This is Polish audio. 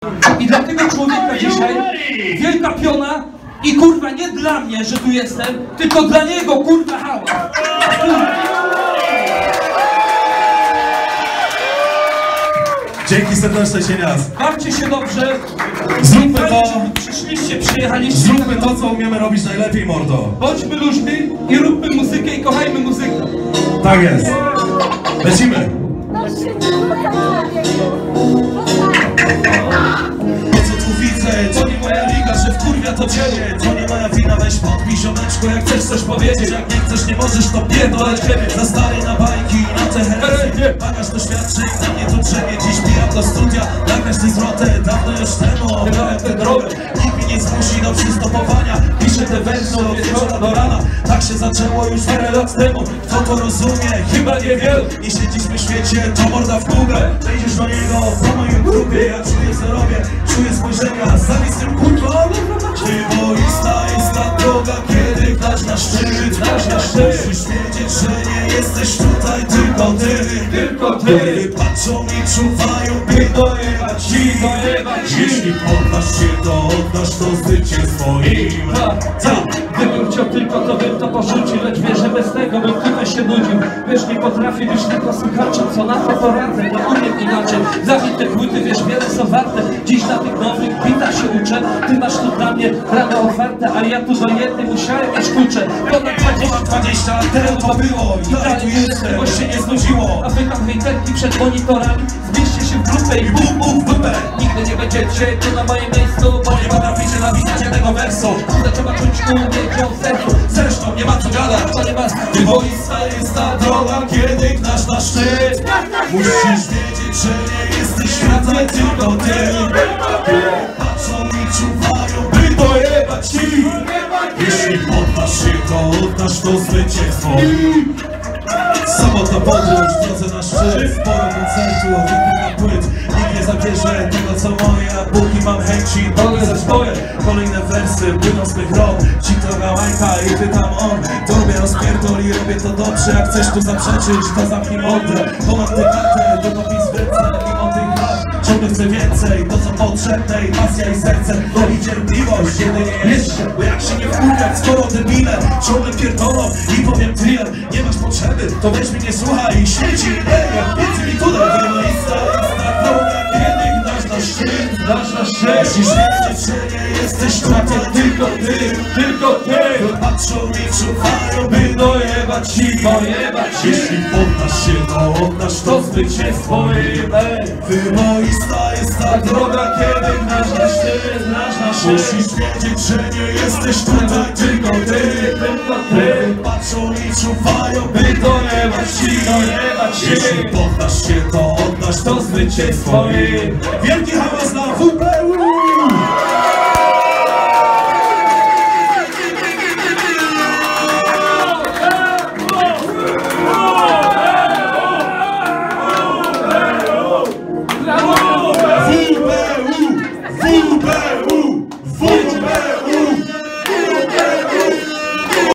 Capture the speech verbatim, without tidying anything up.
I dla tego człowieka dzisiaj wielka piona i kurwa nie dla mnie, że tu jestem, tylko dla niego kurwa hałas. Dzięki serdeczne, Cienias. Bawcie się dobrze. Zróbmy to. Przyszliście, przyjechaliście. Zróbmy to, co umiemy robić najlepiej, mordo. Bądźmy ludźmi i róbmy muzykę i kochajmy muzykę. Tak jest. Lecimy. To co tu widzę, to nie moja liga, że wkurwia to ciebie. To nie moja wina, weź podbij ziomeczko, jak chcesz coś powiedzieć. Jak nie chcesz, nie możesz, to pierdolę ciebie. Za stary na bajki, na te heresy. Bagaż doświadczeń, na mnie to drzemie. Dziś pijam do studia, nagrać tę zwrotę. Dawno już temu obrałem tę drogę. Nikt mnie nie zmusi do przystopowania. Piszę te wersy od wieczora do rana. Tak się zaczęło już wiele lat temu. Kto to rozumie? Chyba niewielu. I siedziśmy w świecie, to morda w kubę. Wejdziesz do niego po moim klubie. Ja czuję, co robię, czuję spojrzenia. Sami z tym kurwą. Wyboista jest ta droga, kiedy dasz na szczyt. Dasz na szczyt. Musisz wiedzieć, że nie jesteś tutaj tylko ty. Tylko ty. Patrzą i czuwają, by dojebać ci, dojebać ci. Jeśli poddasz się, to oddasz to zwycięstwo im. Gdybym chciał tylko, to bym to porzucił. Lecz wiesz, że bez tego bym tutaj się nudził. Wiesz, nie potrafię być tylko słuchaczem. Co na to poradzę, nie umiem inaczej. Zabite płyty, wiesz, wiele są warte. Dziś na tych nowych bitach się uczę. Ty masz tu dla mnie rano otwarte, a ja tu do jednej musiałem mieć klucze. Ponad dwadzieścia lat temu to było i dalej tu jestem, bo się nie znudziło. A wy tam hejterki przed monitorami, zmieście się w grupę i bum bum w dupę. Nigdy nie będziecie tu na moim miejscu, bo nie potraficie napisać jednego wersu. Kurde, trzeba czuć umieć o sercu. Zresztą nie ma co gadać, to nie ma. Wyboista jest ta droga, kiedy gnasz na szczyt. Musisz wiedzieć, że nie jesteś światem, tylko ty. Patrzą i czuwają, by dojebać ci. Jeśli poddasz się, to oddasz to zwycięstwo. Samotna podróż, w drodze na szczyt. Sporo koncertów, wypycha płyt. Nikt nie zabierze tego co moje, a póki mam chęci, to ze swoje. Kolejne wersy płyną z mych rąk. Ci droga łajka i pytam on. To robię rozpierdol i robię to dobrze. Jak chcesz tu zaprzeczyć, to zamknij mądrze. Ponad tę kartę, długopis w ręce. Mimo tych lat ciągle chcę więcej. To co potrzebne i pasja i serce. To i cierpliwość, jedynie jeszcze. Bo jak się nie wkurwiać, skoro debile ciągle pierdolą i powiem tyle. Nie masz potrzeby, to weź mnie nie słuchaj i świeci ideę. Więcej mi tutaj wyboista jest ta droga, kiedy gnasz na szczyt. Gnasz na szczyt. Musisz wiedzieć, że nie jesteś tutaj tylko ty, tylko ty. Patrzą i czuwają, by dojebać ci, dojebać ci. Jeśli poddasz się, to oddasz to zwycięstwo im. Wyboista jest ta droga, kiedy gnasz na szczyt, gnasz na szczyt. Musisz wiedzieć, że nie jesteś tutaj tylko ty, tylko ty. Patrzą i czuwają, by dojebać ci, dojebać ci. Jeśli poddasz się, to oddasz to zwycięstwo im. Wielki hałas na W P!